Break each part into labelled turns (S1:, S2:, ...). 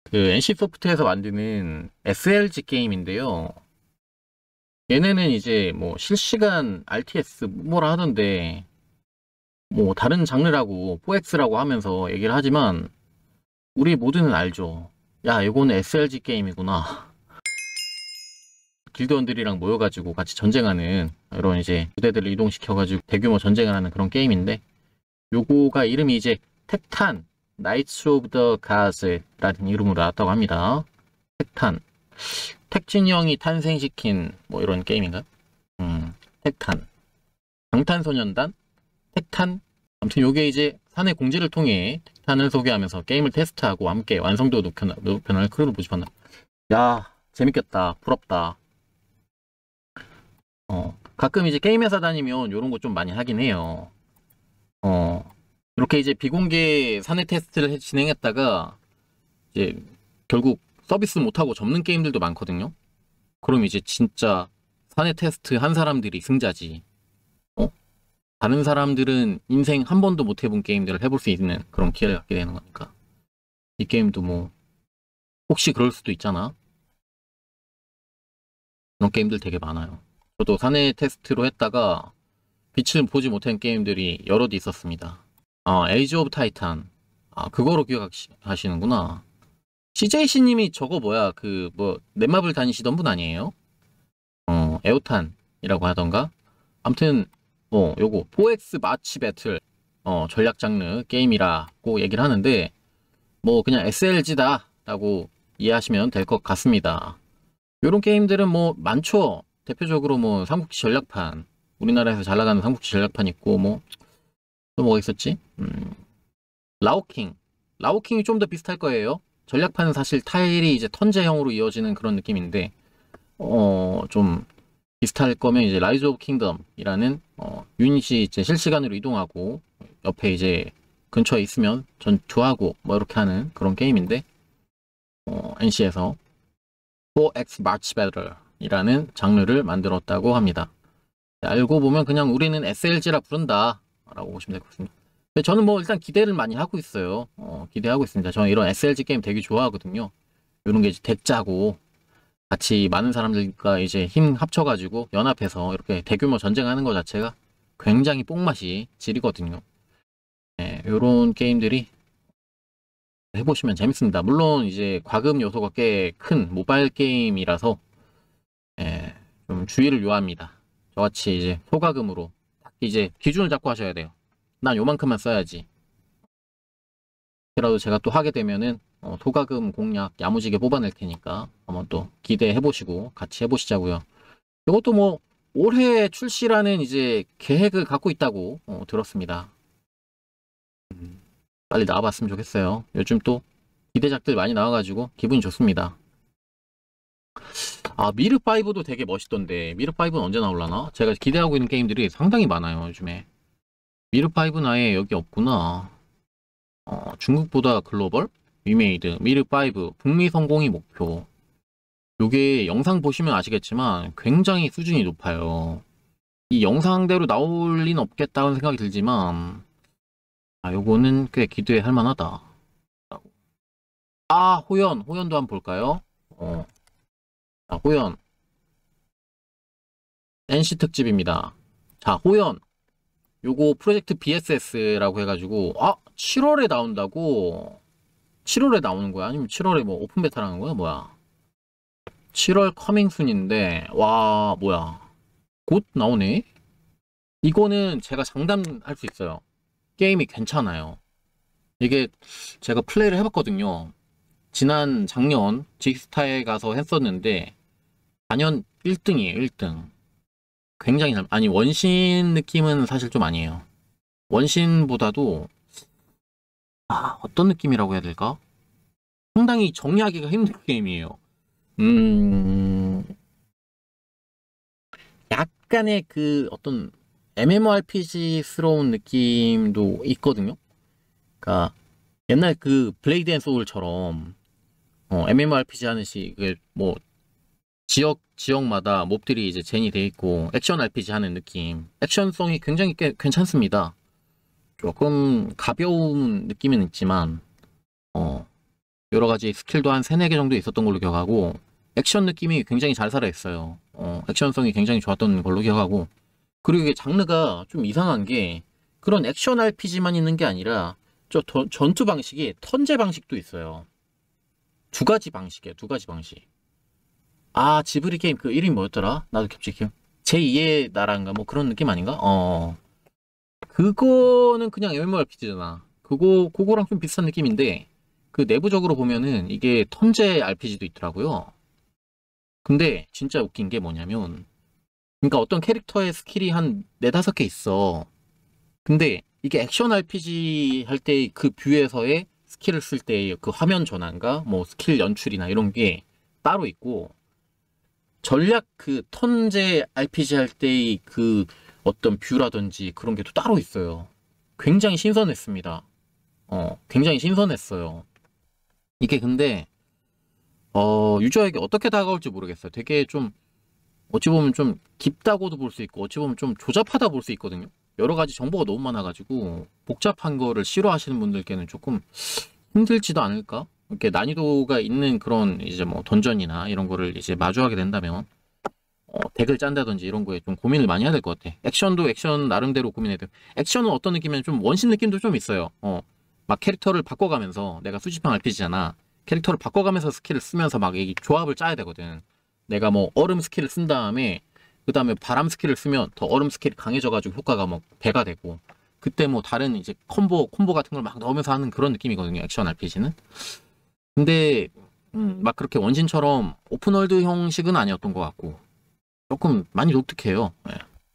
S1: 그 NC소프트에서 만드는 SLG 게임인데요. 얘네는 이제 뭐 실시간 RTS 뭐라 하던데 뭐 다른 장르라고 4X라고 하면서 얘기를 하지만 우리 모두는 알죠. 야, 이거는 SLG 게임이구나. 길드원들이랑 모여가지고 같이 전쟁하는 이런 이제 부대들을 이동시켜가지고 대규모 전쟁을 하는 그런 게임인데 요거가 이름이 이제 택탄 나이츠 오브 더 가즈라는 이름으로 나왔다고 합니다. 택탄. 택진이 형이 탄생시킨 뭐 이런 게임인가? 택탄. 방탄소년단? 택탄? 아무튼 요게 이제 사내 공지를 통해 택탄을 소개하면서 게임을 테스트하고 함께 완성도 높여날 크루를 모집한다. 야, 재밌겠다. 부럽다. 가끔 이제 게임 회사 다니면 요런 거 좀 많이 하긴 해요. 이렇게 이제 비공개 사내 테스트를 진행했다가 이제 결국 서비스 못하고 접는 게임들도 많거든요. 그럼 이제 진짜 사내 테스트 한 사람들이 승자지. 다른 사람들은 인생 한 번도 못 해본 게임들을 해볼 수 있는 그런 기회를 갖게 되는 거니까. 이 게임도 뭐 혹시 그럴 수도 있잖아. 그런 게임들 되게 많아요. 저도 사내 테스트로 했다가 빛을 보지 못한 게임들이 여럿 있었습니다. 에이지 오브 타이탄. 그거로 기억하시는구나. CJC님이 저거 뭐야, 넷마블 다니시던 분 아니에요? 에오탄이라고 하던가? 암튼, 요거, 4X 마치 배틀, 전략 장르 게임이라고 얘기를 하는데, 뭐, 그냥 SLG다, 라고 이해하시면 될 것 같습니다. 요런 게임들은 뭐, 많죠? 대표적으로 뭐, 삼국지 전략판, 우리나라에서 잘 나가는 삼국지 전략판 있고, 뭐, 또 뭐가 있었지? 라오킹. 라오킹이 좀 더 비슷할 거예요. 전략판은 사실 타일이 이제 턴제형으로 이어지는 그런 느낌인데, 좀 비슷할 거면 이제 라이즈 오브 킹덤이라는, 유닛이 이제 실시간으로 이동하고, 옆에 이제 근처에 있으면 전투하고, 뭐 이렇게 하는 그런 게임인데, NC에서 4X March Battle이라는 장르를 만들었다고 합니다. 알고 보면 그냥 우리는 SLG라 부른다 라고 보시면 될 것 같습니다. 저는 뭐 일단 기대를 많이 하고 있어요. 기대하고 있습니다. 저는 이런 SLG 게임 되게 좋아하거든요. 이런 게 이제 덱 짜고 같이 많은 사람들과 이제 힘 합쳐가지고 연합해서 이렇게 대규모 전쟁하는 것 자체가 굉장히 뽕맛이 지리거든요. 네, 이런 게임들이 해보시면 재밌습니다. 물론 이제 과금 요소가 꽤 큰 모바일 게임이라서 좀 주의를 요합니다. 저같이 이제 소과금으로 이제 기준을 잡고 하셔야 돼요. 난 요만큼만 써야지. 그라도 제가 또 하게 되면은 소과금 공략 야무지게 뽑아낼 테니까 한번 또 기대해 보시고 같이 해보시자고요. 이것도 뭐 올해 출시라는 이제 계획을 갖고 있다고 들었습니다. 빨리 나와봤으면 좋겠어요. 요즘 또 기대작들 많이 나와가지고 기분이 좋습니다. 미르5도 되게 멋있던데 미르5는 언제 나올라나? 제가 기대하고 있는 게임들이 상당히 많아요 요즘에. 미르5는 아예 여기 없구나. 중국보다 글로벌? 위메이드, 미르5, 북미 성공이 목표. 요게 영상 보시면 아시겠지만 굉장히 수준이 높아요. 이 영상대로 나올 리는 없겠다는 생각이 들지만 요거는 꽤 기대할 만하다. 호연도 한번 볼까요? 호연 NC 특집입니다. 자, 호연 요거 프로젝트 BSS라고 해가지고 7월에 나온다고? 7월에 나오는 거야? 아니면 7월에 뭐 오픈 베타라는 거야? 뭐야? 7월 커밍순인데 와 뭐야 곧 나오네? 이거는 제가 장담할 수 있어요. 게임이 괜찮아요. 이게 제가 플레이를 해봤거든요. 지난 작년 직스타에 가서 했었는데 단연 1등이에요 1등. 굉장히 아니 원신 느낌은 사실 좀 아니에요. 원신보다도 어떤 느낌이라고 해야 될까? 상당히 정의하기가 힘든 게임이에요. 약간의 그 어떤 MMORPG스러운 느낌도 있거든요. 그러니까 옛날 그 블레이드 앤 소울처럼 MMORPG 하듯이 뭐 지역마다 몹들이 이제 젠이 돼 있고 액션 RPG 하는 느낌. 액션성이 굉장히 꽤 괜찮습니다. 조금 가벼운 느낌은 있지만 여러 가지 스킬도 한 3, 4개 정도 있었던 걸로 기억하고, 액션 느낌이 굉장히 잘 살아있어요. 액션성이 굉장히 좋았던 걸로 기억하고, 그리고 이게 장르가 좀 이상한 게, 그런 액션 RPG만 있는 게 아니라, 전투 방식이 턴제 방식도 있어요. 두 가지 방식이에요, 두 가지 방식. 아, 지브리 게임 그 이름이 뭐였더라? 나도 겹치 기억. 제2의 나라인가? 뭐 그런 느낌 아닌가? 그거는 그냥 MMORPG잖아. 그거랑 좀 비슷한 느낌인데, 그 내부적으로 보면은 이게 턴제 RPG도 있더라고요. 근데 진짜 웃긴 게 뭐냐면, 그러니까 어떤 캐릭터의 스킬이 한 4, 5개 있어. 근데 이게 액션 RPG 할 때 그 뷰에서의 스킬을 쓸 때 그 화면 전환과 뭐 스킬 연출이나 이런 게 따로 있고, 전략 그 턴제 RPG 할 때의 그 어떤 뷰라든지 그런 게 또 따로 있어요. 굉장히 신선했습니다. 굉장히 신선했어요. 이게 근데 유저에게 어떻게 다가올지 모르겠어요. 되게 좀 어찌 보면 좀 깊다고도 볼 수 있고 어찌 보면 좀 조잡하다 볼 수 있거든요. 여러 가지 정보가 너무 많아가지고 복잡한 거를 싫어하시는 분들께는 조금 힘들지도 않을까? 이렇게 난이도가 있는 그런 이제 뭐 던전이나 이런 거를 이제 마주하게 된다면 덱을 짠다든지 이런 거에 좀 고민을 많이 해야 될 것 같아. 액션도 액션 나름대로 고민해야 돼. 액션은 어떤 느낌이면 좀 원신 느낌도 좀 있어요. 막 캐릭터를 바꿔가면서 내가 수집형 RPG잖아. 캐릭터를 바꿔가면서 스킬을 쓰면서 막 이 조합을 짜야 되거든. 내가 뭐 얼음 스킬을 쓴 다음에 그 다음에 바람 스킬을 쓰면 더 얼음 스킬이 강해져가지고 효과가 뭐 배가 되고 그때 뭐 다른 이제 콤보 같은 걸 막 넣으면서 하는 그런 느낌이거든요. 액션 RPG는. 근데 막 그렇게 원신처럼 오픈월드 형식은 아니었던 것 같고 조금 많이 독특해요. 예.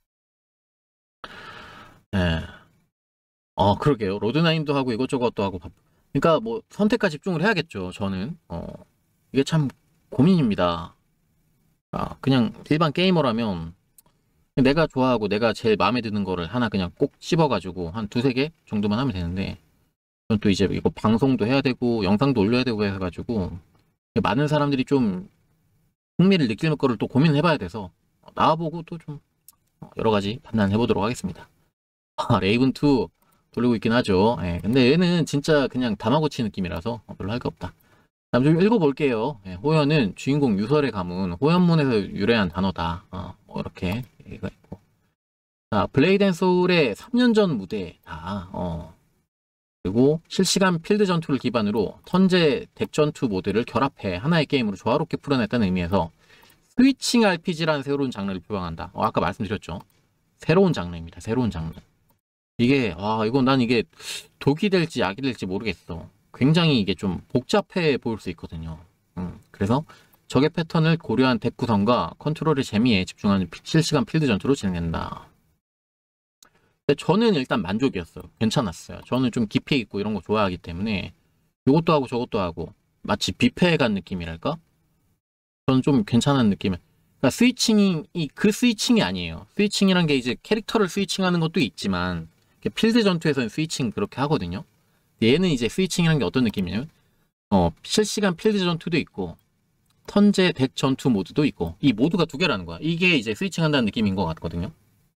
S1: 예. 그러게요. 로드나인도 하고 이것저것도 하고 그러니까 뭐 선택과 집중을 해야겠죠. 저는 이게 참 고민입니다. 그냥 일반 게이머라면 내가 좋아하고 내가 제일 마음에 드는 거를 하나 그냥 꼭 씹어가지고 한 두세 개 정도만 하면 되는데 전 또 이제 이거 방송도 해야 되고 영상도 올려야 되고 해가지고 많은 사람들이 좀 흥미를 느낄 거를 또 고민을 해봐야 돼서 나와보고 또 좀 여러 가지 판단해 보도록 하겠습니다. 레이븐2 돌리고 있긴 하죠. 예, 근데 얘는 진짜 그냥 다마고치 느낌이라서 별로 할 게 없다. 다음 좀 읽어볼게요. 예, 호연은 주인공 유설의 가문, 호연문에서 유래한 단어다. 뭐 이렇게 얘기가 있고. 자, 블레이드 앤 소울의 3년 전 무대다. 그리고 실시간 필드 전투를 기반으로 턴제 덱 전투 모드를 결합해 하나의 게임으로 조화롭게 풀어냈다는 의미에서 스위칭 RPG라는 새로운 장르를 표방한다. 아까 말씀드렸죠. 새로운 장르입니다. 새로운 장르. 이게 이건 난 이게 독이 될지 약이 될지 모르겠어. 굉장히 이게 좀 복잡해 보일 수 있거든요. 그래서 적의 패턴을 고려한 덱 구성과 컨트롤의 재미에 집중하는 실시간 필드 전투로 진행된다. 근데 저는 일단 만족이었어요. 괜찮았어요. 저는 좀 깊이 있고 이런 거 좋아하기 때문에 이것도 하고 저것도 하고 마치 뷔페에 간 느낌이랄까? 저는 좀 괜찮은 느낌. 그러니까 스위칭이 그 스위칭이 아니에요. 스위칭이란 게 이제 캐릭터를 스위칭하는 것도 있지만 필드 전투에서는 스위칭 그렇게 하거든요. 얘는 이제 스위칭이라는 게 어떤 느낌이냐면 실시간 필드 전투도 있고 턴제 덱 전투 모드도 있고 이 모드가 두 개라는 거야. 이게 이제 스위칭 한다는 느낌인 것 같거든요.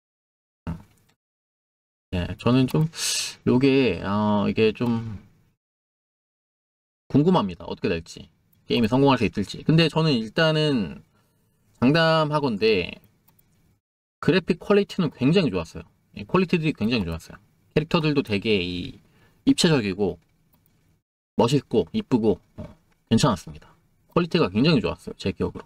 S1: 네, 저는 좀 요게 이게 좀 궁금합니다. 어떻게 될지 게임이 성공할 수 있을지. 근데 저는 일단은 장담하건대 그래픽 퀄리티는 굉장히 좋았어요. 퀄리티들이 굉장히 좋았어요. 캐릭터들도 되게 입체적이고 멋있고 이쁘고 괜찮았습니다. 퀄리티가 굉장히 좋았어요. 제 기억으로.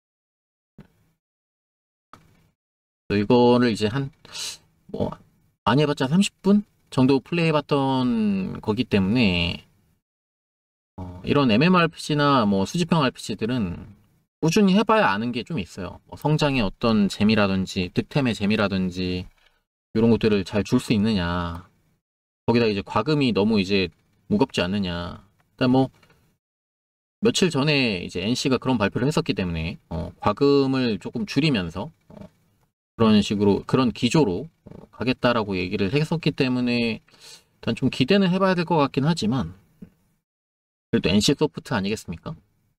S1: 이거를 이제 뭐 많이 해봤자 30분 정도 플레이해봤던 거기 때문에 이런 MMORPG나 뭐 수집형 RPG들은 꾸준히 해봐야 아는 게 좀 있어요. 뭐 성장의 어떤 재미라든지 득템의 재미라든지 이런 것들을 잘 줄 수 있느냐. 거기다 이제 과금이 너무 이제 무겁지 않느냐. 일단 뭐 며칠 전에 이제 NC가 그런 발표를 했었기 때문에 과금을 조금 줄이면서 그런 식으로 그런 기조로 가겠다라고 얘기를 했었기 때문에 일단 좀 기대는 해봐야 될 것 같긴 하지만 그래도 NC 소프트 아니겠습니까?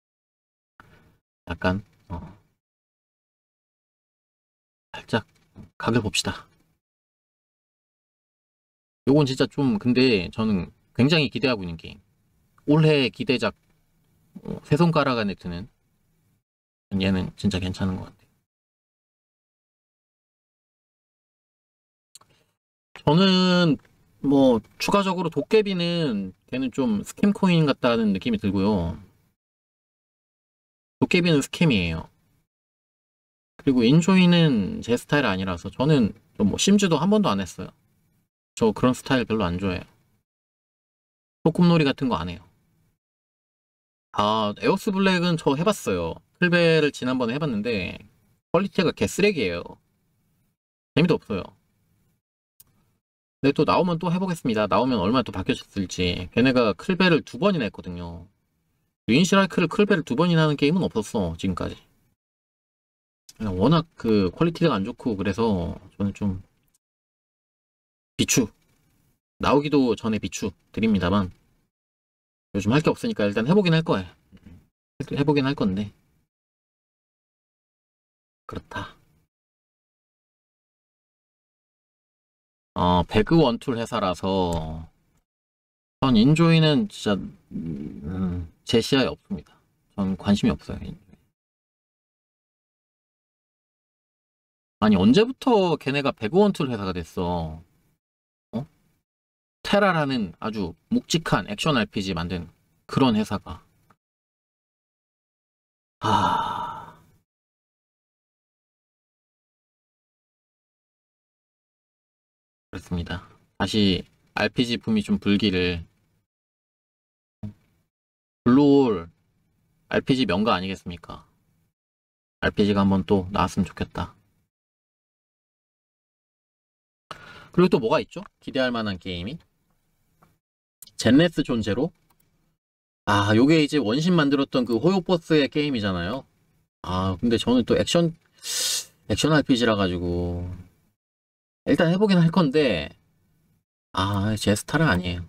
S1: 약간 살짝 각을 봅시다. 요건 진짜 좀 근데 저는 굉장히 기대하고 있는 게임. 올해 기대작 세 손가락 안에 드는 얘는 진짜 괜찮은 것 같아요. 저는 뭐 추가적으로 도깨비는 걔는 좀 스캠 코인 같다는 느낌이 들고요. 도깨비는 스캠이에요. 그리고 인조이는 제 스타일 아니라서 저는 뭐 심즈도 한 번도 안 했어요. 저 그런 스타일 별로 안 좋아해요. 소꿉놀이 같은 거 안 해요. 아, 에오스 블랙은 저 해봤어요. 클베를 지난번에 해봤는데 퀄리티가 개쓰레기예요. 재미도 없어요. 근데 또 나오면 또 해보겠습니다. 나오면 얼마나 또 바뀌어졌을지. 걔네가 클베를 2번이나 했거든요. 윈시라이크를 클베를 2번이나 하는 게임은 없었어, 지금까지. 그냥 워낙 그 퀄리티가 안 좋고 그래서 저는 좀 비추, 나오기도 전에 비추 드립니다만 요즘 할 게 없으니까 일단 해보긴 할 거예요. 해보긴 할 건데 그렇다. 배그 원툴 회사라서 전 인조이는 진짜 제 시야에 없습니다. 전 관심이 없어요. 아니 언제부터 걔네가 배그 원툴 회사가 됐어? 어? 테라라는 아주 묵직한 액션 RPG 만든 그런 회사가. 아, 그렇습니다. 다시 RPG 붐이 좀 불기를. 블루홀 RPG 명가 아니겠습니까? RPG가 한번 또 나왔으면 좋겠다. 그리고 또 뭐가 있죠? 기대할 만한 게임이? 젠네스 존제로? 아, 요게 이제 원신 만들었던 그 호요버스의 게임이잖아요. 아, 근데 저는 또 액션 RPG라 가지고 일단 해보긴 할 건데 제 스타일은 아니에요.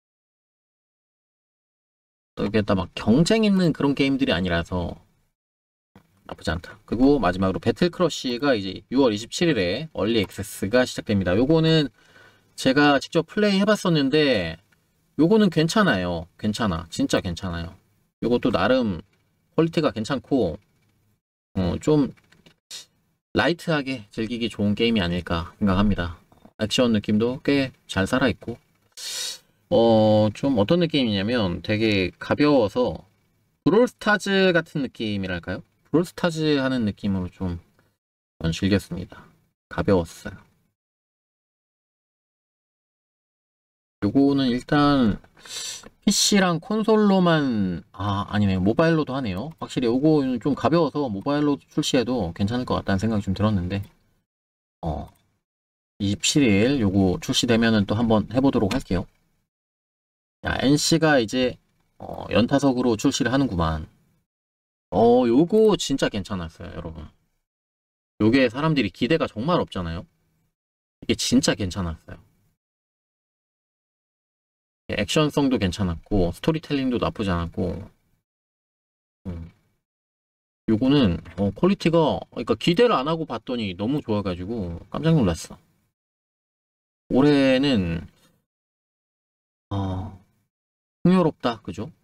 S1: 또 이게 다 막 경쟁 있는 그런 게임들이 아니라서 나쁘지 않다. 그리고 마지막으로 배틀 크러쉬가 이제 6월 27일에 얼리 액세스가 시작됩니다. 요거는 제가 직접 플레이 해봤었는데 요거는 괜찮아요. 괜찮아. 진짜 괜찮아요. 요것도 나름 퀄리티가 괜찮고 좀 라이트하게 즐기기 좋은 게임이 아닐까 생각합니다. 액션 느낌도 꽤 잘 살아있고 좀 어떤 느낌이냐면 되게 가벼워서 브롤스타즈 같은 느낌이랄까요? 브롤스타즈 하는 느낌으로 좀 즐겼습니다. 가벼웠어요. 요거는 일단 PC랑 콘솔로만 아니네요. 모바일로도 하네요. 확실히 요거는 좀 가벼워서 모바일로 출시해도 괜찮을 것 같다는 생각이 좀 들었는데 27일 요거 출시되면은 또 한번 해보도록 할게요. 야, NC가 이제 연타석으로 출시를 하는구만. 요거 진짜 괜찮았어요, 여러분. 요게 사람들이 기대가 정말 없잖아요. 이게 진짜 괜찮았어요. 액션성도 괜찮았고 스토리텔링도 나쁘지 않았고 음, 요거는 퀄리티가 그러니까 기대를 안 하고 봤더니 너무 좋아가지고 깜짝 놀랐어. 올해는 흥미롭다, 그죠?